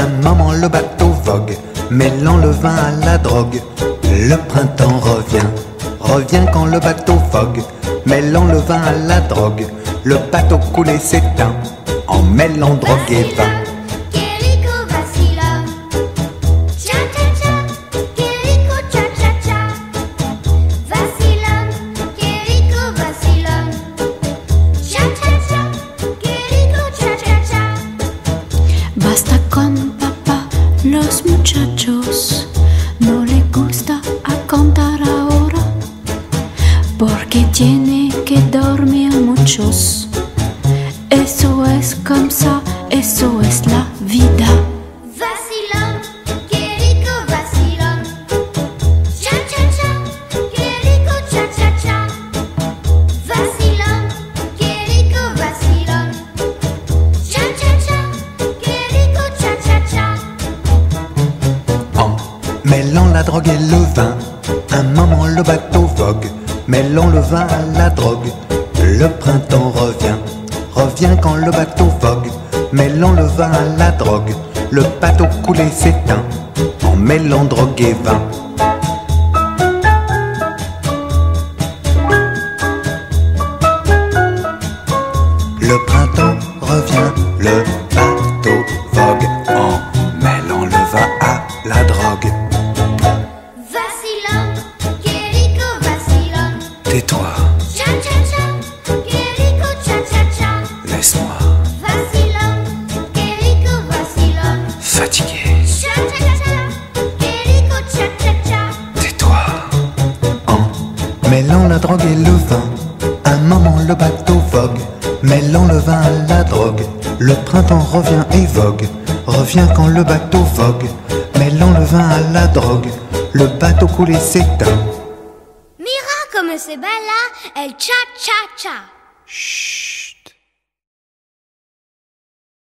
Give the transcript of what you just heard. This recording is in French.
un moment le bateau vogue, mêlant le vin à la drogue. Le printemps revient quand le bateau vogue, mêlant le vin à la drogue. Le bateau coulé s'éteint, en mêlant drogue et vin. Basta con papá, los muchachos no les gusta a contar ahora, porque tiene que dormir muchos. Eso es como ça, eso es la vida. Vacilón, qué rico vacilón. Cha cha cha, qué rico cha cha cha. Vacilón, qué rico vacilón. Cha cha cha, qué rico cha cha cha. En mêlant la drogue et le vin, un moment le bateau vogue, mêlant le vin à la drogue. Le printemps revient quand le bateau vogue, mêlant le vin à la drogue. Le bateau coulé s'éteint, en mêlant drogue et vin. Le printemps revient, le bateau vogue, en mêlant le vin à la drogue. Vacilón, qué rico vacilón. Tais-toi, Cha cha cha, qué rico cha cha cha. laisse-moi, Vacilón, qué rico vacilón. fatigué, Cha cha cha cha, qué rico cha cha cha. tais-toi. En mêlant la drogue et le vin, un moment le bateau vogue, mêlant le vin à la drogue. Le printemps revient et vogue, revient quand le bateau vogue, mêlant le vin à la drogue. Le bateau coulé s'éteint. Mira come se bella el cha cha cha. Chut.